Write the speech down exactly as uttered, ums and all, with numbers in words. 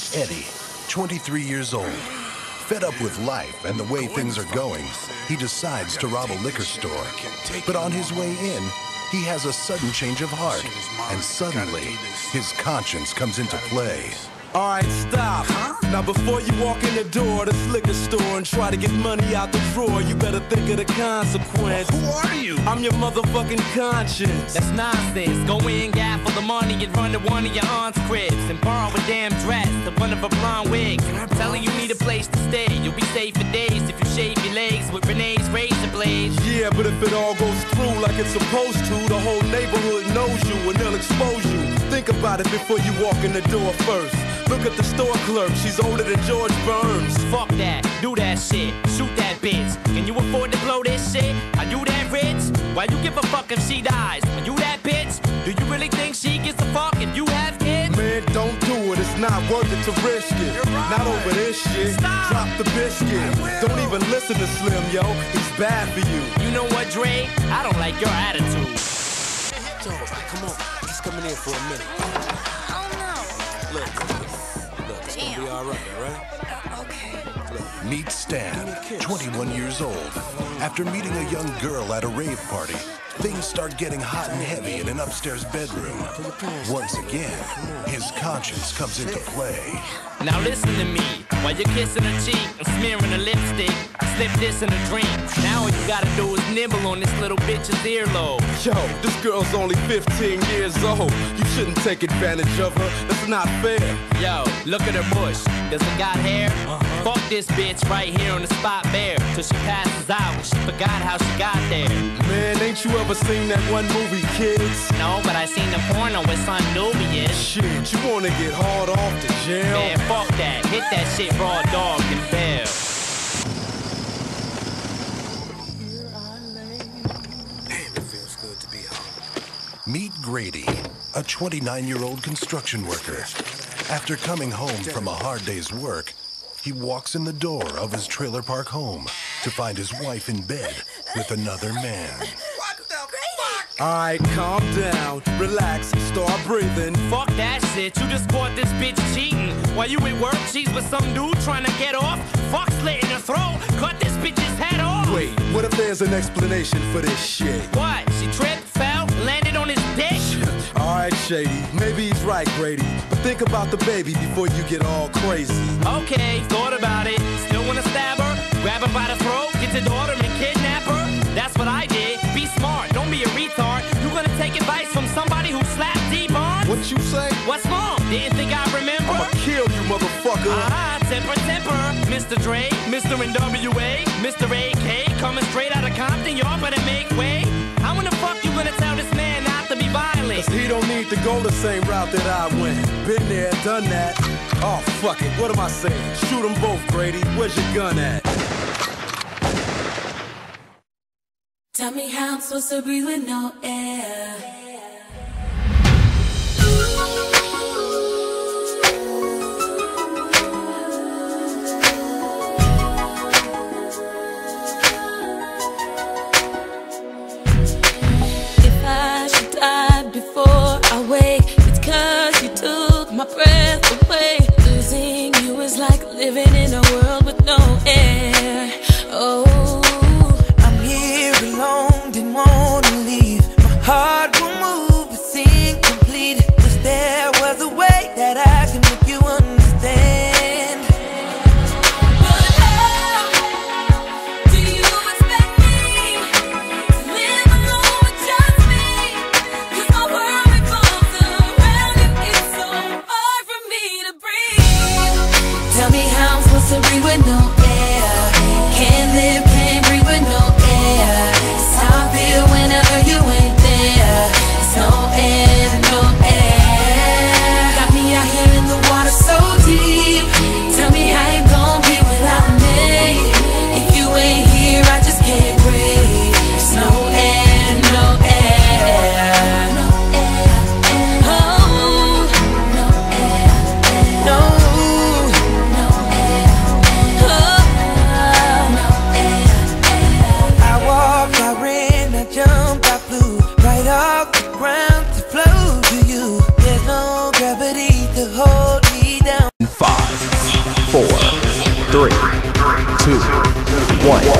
Eddie, twenty-three years old. Fed up with life and the way things are going, he decides to rob a liquor store. But on his way in, he has a sudden change of heart, and suddenly, his conscience comes into play. All right, stop. Huh? Now before you walk in the door of this liquor store and try to get money out the drawer, you better think of the consequence. Who are you? I'm your motherfucking conscience. That's nonsense. Go in, gaffle the money, and run to one of your aunt's cribs and borrow a damn dress, the one of a blonde wig. I'm telling you need a place to stay. You'll be safe for days if you shave your legs with Renee's razor blades. Yeah, but if it all goes through like it's supposed to, the whole neighborhood knows you and they'll expose you. Think about it before you walk in the door first. Look at the store clerk, she's older than George Burns. Fuck that, do that shit, shoot that bitch. Can you afford to blow this shit? Are you that rich? Why you give a fuck if she dies? Are you that bitch? Do you really think she gives a fuck if you have kids? Man, don't do it, it's not worth it to risk it. Right. Not over this shit, Stop. Drop the biscuit. Don't even listen to Slim, yo, he's bad for you. You know what, Dre? I don't like your attitude. Yo, come on, he's coming in for a minute. Oh no. Look. It's gonna be all right, all right? Uh, okay. Meet Stan, twenty-one years old. After meeting a young girl at a rave party, things start getting hot and heavy in an upstairs bedroom. Once again, his conscience comes into play. Now listen to me. While you're kissing her cheek and smearing her lipstick, I slip this in a drink. Now all you gotta do is nibble on this little bitch's earlobe. Yo, this girl's only fifteen years old. You shouldn't take advantage of her. That's not fair. Yo, look at her bush. Does it got hair? Uh-huh. Fuck this bitch right here on the spot bare till she passes out. She forgot how she got there. Man, ain't you ever seen that one movie, Kids? No, but I seen the porno with Son Nubian. Shit, you wanna get hard off to jail? Man, fuck that. Hit that shit raw dog and bell. Damn, it feels good to be home. Meet Grady, a twenty-nine-year-old construction worker. After coming home from a hard day's work, he walks in the door of his trailer park home to find his wife in bed with another man. What the fuck? Alright, calm down, relax, start breathing. Fuck that shit, you just caught this bitch cheating. While you at work, she's with some dude trying to get off. Fuck slit in her throat, cut this bitch's head off. Wait, what if there's an explanation for this shit? What? She tripped, fell, landed on his dick? Alright, Shady, maybe he's right, Grady. But think about the baby before you get all crazy. Okay, thought about it. Still wanna stab her? Grab her by the throat, get your daughter and kidnap her? That's what I did. Be smart, don't be a retard. You gonna take advice from somebody who slapped D-Barnes? What you say? What's wrong? Didn't think I'd remember? I'ma kill you, motherfucker. Ah, temper, temper. Mister Dre, Mister N W A, Mister A K, coming straight out of Compton, y'all better make way. How in the fuck you gonna tell this man not to be violent? Cause he don't need to go the same route that I went. Been there, done that. Oh, fuck it, what am I saying? Shoot them both, Grady. Where's your gun at? Tell me how I'm supposed to breathe with no air. If I should die before I wake, it's cause you took my breath away. Losing you is like living in a world with no air. Oh, alone, didn't wanna leave. My heart will move, it's incomplete. Wish there was a way that I can make you understand. But how do you expect me to live alone with just me? 'Cause my world revolves around you, it's so hard for me to breathe. Tell me how I'm supposed to breathe with no air. Can't live, can't breathe with no air. Whenever you ain't there, it's no air, no air. Got me out here in the water so deep. Tell me how you gon' be without me. If you ain't here, I just can't breathe. It's no air, no air, no air, oh, no air, no, no air, oh, no air. three, two, one.